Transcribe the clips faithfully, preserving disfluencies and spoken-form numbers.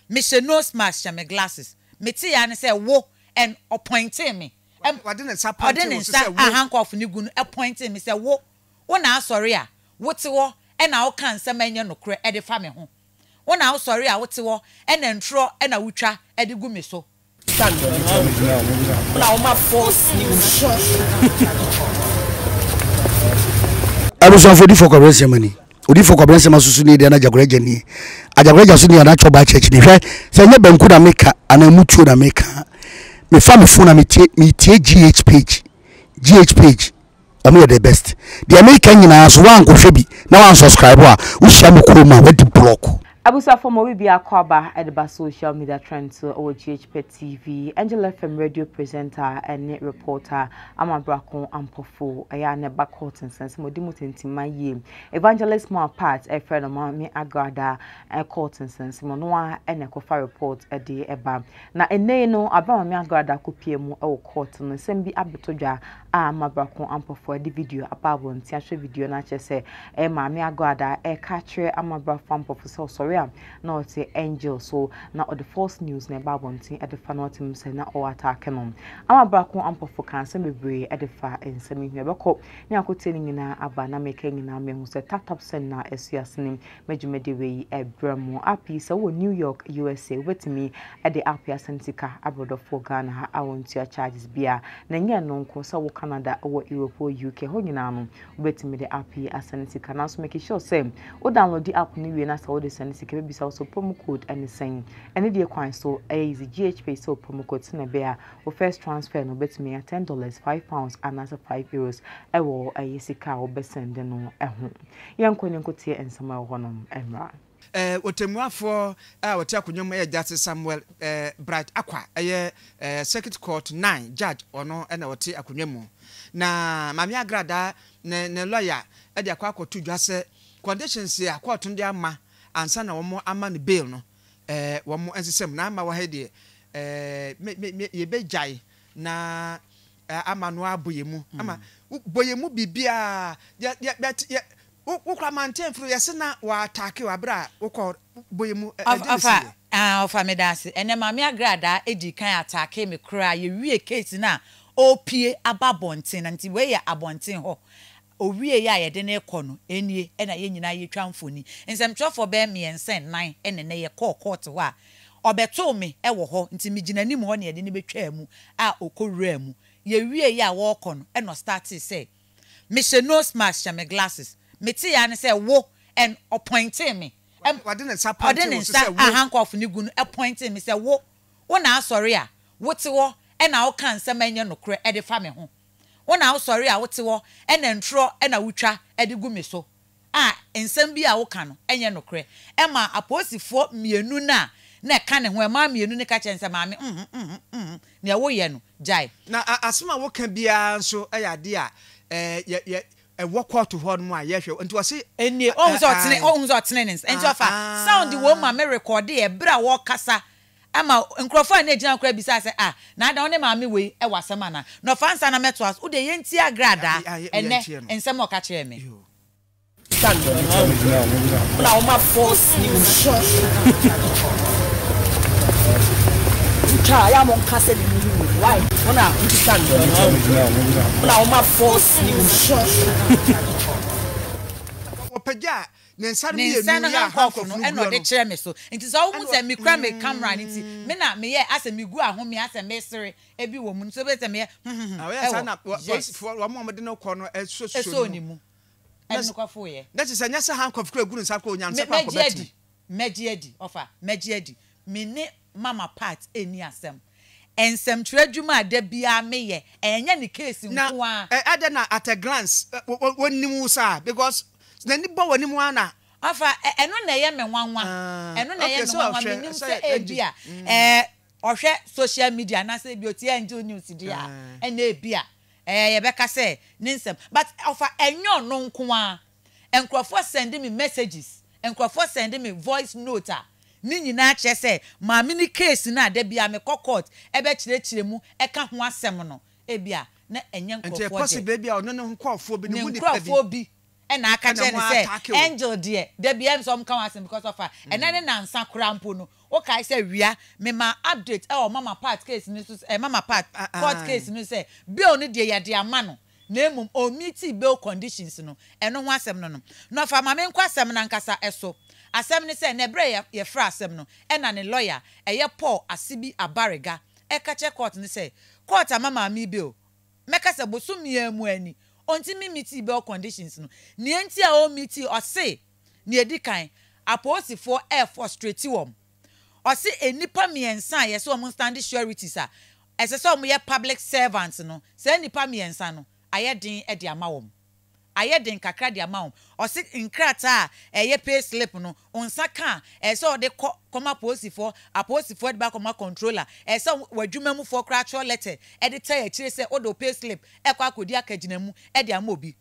me she nose mask me glasses me ti ya ne say wo and appointing me em wadene sa party wo say wo handcuff ni gu no appointing me say wo wo na sorry a wo te wo e na wo kan nsem anya no kre e de fa me ho wo na wo sorry a wo te wo e na ntro e na wutwa e de gu me so stand na wo ma force ni abuso for di for correction mani odi for correction masusu ni de na jagoreja ni ajagoreja so ni na choba church ni hwe se nye banku na meka ana mutuo na meka me fa me phone na me tie me tie GhPage GhPage am the best the American nyina so wan ko hwe bi na wan subscribe a wo hia me ko ma wadi block Abusa for mo bi akwaba edba social media trends or GhPage T V Angela F M radio presenter and reporter Ama Brako ampofo aya ne back court and sense mo di mutentima ye evangelist mo part e friend of me Agradaa e court and sense mo no a ene kofa report e de eba na ene no aba me Agradaa kopie mu e court no sem bi abetodwa Ama Brako ampofo di video ababo ntia hwe video na che se e ma me Agradaa e ka kire Ama Brako ampofo so sorry na oti angel so na the false news na ba bontin e de fa no tim se na o attack no Ama Brako ampofo kan se bebre e de fa ensemi hwe beko ni akote ni nyina aba na meka nyina me hu se tatap sen na esuasnim medjumede we e bramo api se wo New York U S A wetimi e de apia sentika abroad for Ghana ha awontua charges bia na nya no nko se wo Canada wo Europe wo U K ho nyina no wetimi de api asentika na so make sure say wo download the app ni we na se wo de sentika bisa so promo code and saying any dey kwan so is GhPage so promo code na be a wo first transfer no bet me ten dollars five pounds and as five euros e wo ayesika wo be send no e ho yankon nkotie ensama wo no emra eh otemuafo a wote akonwom e Justice Samuel eh Bright Akwa eh Circuit Court nine judge ono e na wote akonwom na Mami Agradaa ne ne lawyer e de akwa akoto dwase conditions ya court ndi ama ansa na womo ama ne bail no eh womo ensesem na ama wa hede eh ye bejai na ama no aboyemu ama boyemu bibia ya ya ukra maintain fru yese na wa attack wa bra ukọ boyemu afa afa medase ene Mami Agradaa edi kan attack me kra ye wie case na opie ababonten na nti we ya abonten ho owie ya ye de na ekọ no enie e na ye nyina ye twamfoni nsem twofo be me ensen nine ene ne ye call court ho a obeto me e wo ho nti migina nim ho na ye de ne betwa mu a okowura mu ye wie ya wo kọ no e no start say me she nose mask me glasses me ti ya ne say wo and appointing me em wadene sa party wo say wo handcuff ni gu no appointing me say wo wo na sorry a wo te wo e na wo kan nsem anya no kre e de fa me ho wo na wo sorry a wo te wo e na ntro e na wutwa e de gu me so ah ensem bi a wo kan no enye no kre e ma aposifo mienu na na ka ne ho e ma mienu ne ka chense ma me mhm mhm mhm ne wo ye no jai na asema wo kan bia nso e ya de a eh ye e wo court ho no a ye hwe nti wo se enie on so tene on so tene nens enti ofa sound wo ma me record e bra wo kasa ama nkrofo na ejina kra bisa se ah na da one ma me we e wasema na no fansa na meto as wo de yenti Agradaa ene ensem o ka kire me stand na o ma force ni cha ya mon kase ni why ona stand na o ma force ni opeja nensa ne enu ya handcuff no e no de kire me so nti so wo se me kra me camera nti me na me ye ase me gu ahome ase me sere e bi wo mu so be se me ah ya na wo mo de no kọ no eso so ni mu enu kwa fo ye that is anya se handcuff kra gu nsa ko nya nsa pa ko beti meji edi ofa meji edi me ne mama part eni asem ensem twadwuma ada bia me ye enya ni case nko a eh ada na at a glance wonimu sa because na ni bo wonimu ana afa eno na ye me nwanwa eno na ye me nwanwa me nim se e bia eh ohwe social media na se bi oti angel news dia e na e bia eh ye beka se ninsem but afa enyo no nko a enkrofo send me messages enkrofo send me voice note a ni nyina che se ma me ni case na ada bia me court e be kire kire mu e ka ho asem no e bia na enye enkrofo de possible bia ono no nkofo bi ni mu ni nkofo bi and I can say angel dear there be some come as because of her and then answer crampo no okay say we are me ma update oh mama part case ni eh mama part court case ni say bill ni dear ya dear mano na mum o meet bill conditions no eno ho asem no no no fa ma me nkwa asem na nkasa eso asem ni say na bre ye fra asem no e na ne lawyer eye Paul Asibi Abarega e ka che court ni say court amama mi bill meka se bosumi emu ani onti mi meet bill conditions no ni enti a o meet o say ni edikan aposifo e frustrate wom o say enipa miensa ye so o stand sureties a ese so o ye public servants no say enipa miensa no ayedin e de amawom ayedin kakra de amawom o say nkrata eye pay slip no onsa ka e so de koma posifo aposifo de ba koma controller e so wadwuma mu for actual letter e de tell e kire say o do pay slip e kwa akodi akagina mu e de amobi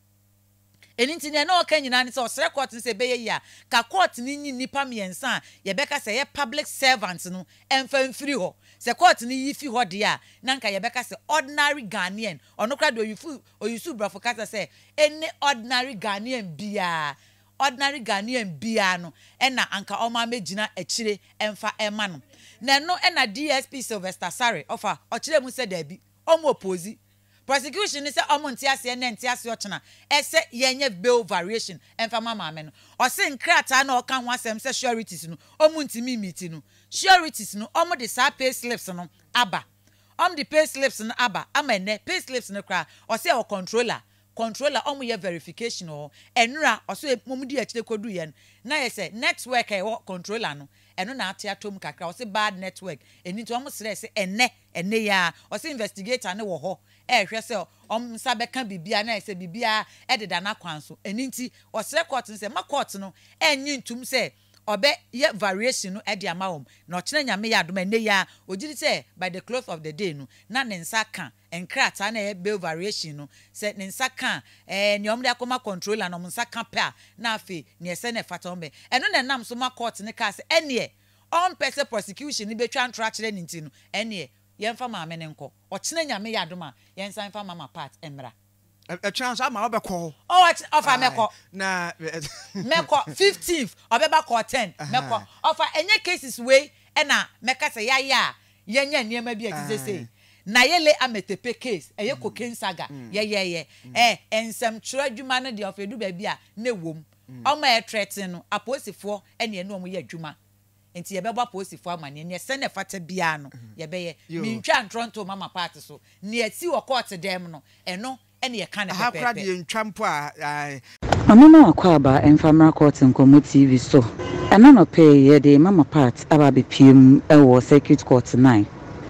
eninti ne na oka nyina ne se osre court ne se beye ya ka court ni nyi nipa miensa ye beka se ye public servants no emfa mfiri ho se court ni yifi ho de ya na nka ye beka se ordinary Ghanaian ono kra do yifu oyisu brafo kasa se any ordinary Ghanaian bia ordinary Ghanaian bia no ena anka oma megina akire emfa ema no na no ena D S P Sylvester Sare ofa okire mu se da bi omo opposi prosecution is a omonti ase na enti ase ochena ese yenye bail variation emfa mama me no o se nkrata na o kan ho asem se sureties no omonti mi meet no sureties no omo de sa pay slips no aba om the pay slips no aba amene pay slips no kra o se o controller controller omo ye verification o enura o so momudi akire kodu ye na ye se network e controller no eno na ate atom kakra o se bad network eni to omo sere se ene ene ya o se investigator ne wo ho e hwe se om nsa beka bibia na se bibia e deda na kwanso eni nti o sere court se ma court no enyi ntum se obe ye variation no e de amawom na o kene nyame ya adom ene ya ogiri se by the close of the day no na ne nsa kan enkrata na e bail variation no se ne nsa kan eh ne omde akoma controller no nsa kan pa na afi ne ese ne fata ombe eno ne nam so ma court ne ka se ene on person prosecution ni betwa ntro akire ne nti no ene yemfa maame ne nko o kene nyame ya adom a yensa mfa mama part emra a chance ama obekọ oh ofa meko na meko fifteenth obeba ko ten meko ofa enye cases we e na meka se ya ya yenya niema bi atize sei na yele ametepe case eye cocaine saga ye ye ye eh ensem twura adwuma no de ofedu ba bi a na wom omo e threaten no aposifo ene ene omo ye adwuma enti ye bebo aposifo amane ne se ne fata bia no ye beye mintwa Toronto mama part so ne ati wo court dem no eno ene ye kan pepe akra de ntwampo a amama akwaba enfamra court nkomo T V so ana no pay ye de mama part aba be piem e wo circuit court nine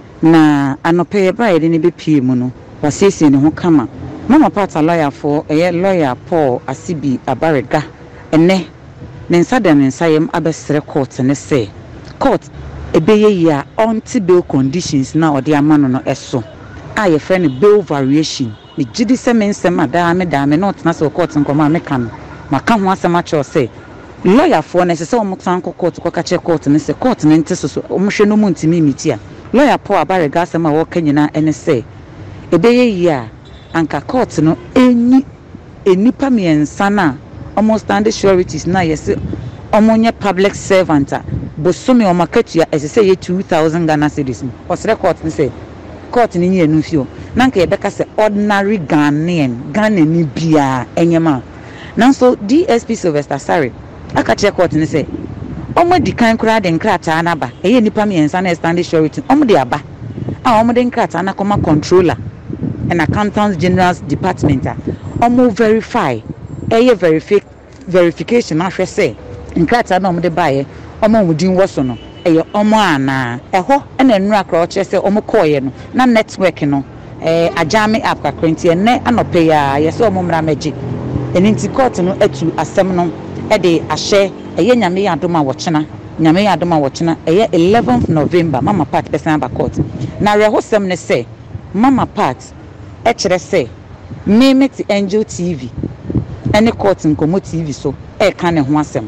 na anope ye ba ye de ne be piem no wasiesie ne ho kama mama part lawyer for eye lawyer Paul Asibi Abarega ene ne nsa dem nsa yem abesere court ne say court ebeye ya on bail conditions na odi amano no eso a ye friend bail variation me gidi se men se mada me da me not na so court nkoma me kan maka ho asema cho say lawyer for na se se omo tan court ko ka che court ne se court ne nte so so omo hwe no mu ntimi miti a lawyer Paul Abarega asema wo kanyina ene se ebeye ya anka court no enyi enipa miensa na almost stand sureties na yes omonye public servant bosome o marketia ese say ye two thousand Ghana cedis o sere court ni say court ni enu fio na nka ye beka say ordinary Ghanaian Ghana ni bia enyema nanso D S P Sylvester Sare aka che court ni say omo di kan kura de nkrata na ba eye nipa miensa na stand surety omo de aba a omo de nkrata na koma controller and accountants general's department omo verify eye verific verification ahwe say nkrata na omo de bae omo mudin wo so no eye omo ana eho na nura kra o che say omo koye no na network no eh ajame app ka kwenti ene anope ya ye say omo mra meji eninti court no atu asem no e de ahye eye nyame ya adoma wo chena nyame ya adoma wo chena eye eleventh November mama part person ba court na reho sem ne say mama part e kire say me meti Angel T V any court nkomo T V so e kan ne ho asem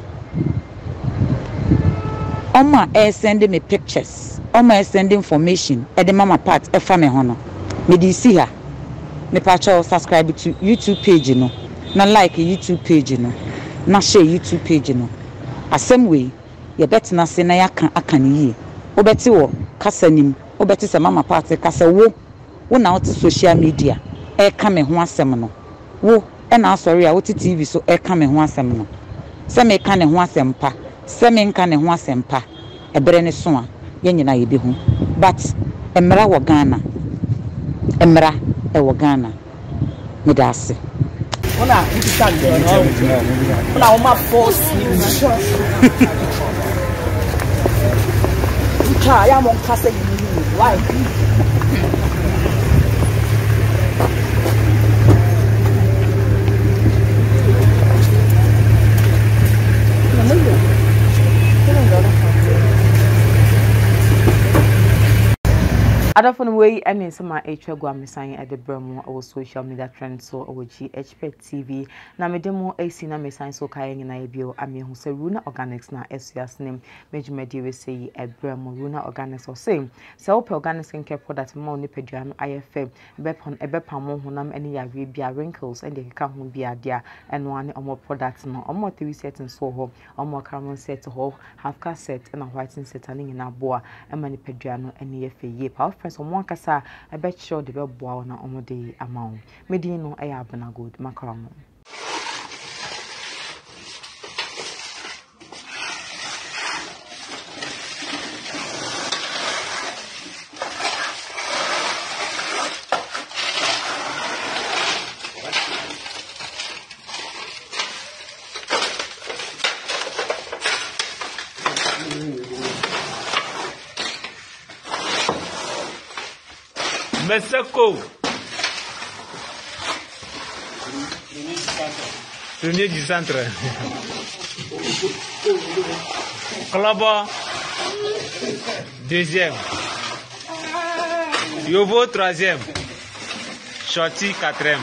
Oma e sending me pictures Oma e sending information e de mama part e fa me ho no me di see her me pa cho subscribe to YouTube page no na like YouTube page no na share YouTube page no asem we ye betina se na yaka aka ne yie obeti wo kasa nim obeti se mama party kasa wo wo na ot social media e ka me ho asem no wo e na asori a wo T V so e ka me ho asem no se me ka ne ho asem pa se me nka ne ho asem pa e bere ne so a ye nyina ye bi hu but emra wo Ghana emra e wo Ghana me da ase ona stand ona o ma force ka ya mo kase ni why Adafon way and some H go am sign at the Bremo or social media trend so or GhPage T V na me demo A C na me sign so kayen na ebio ami hu se Runa Organics na Esias name meji we say e Bremo Runa Organics or same se op organics nke product ma oni pedua no I F M bepon ebepa mo honam ene ya we bia wrinkles and dey ka ho bia dia eno ane omo product no omo three set so ho omo carbon set ho half ca set na whitening set ani na boa e mani pedua no ene ye fe ye pa so one kasa I bet sure the bell bow na omode amount. Medino I have na good macaron. Meseko Premier du centre Colombo deuxième Yovo troisième Shorty quatrième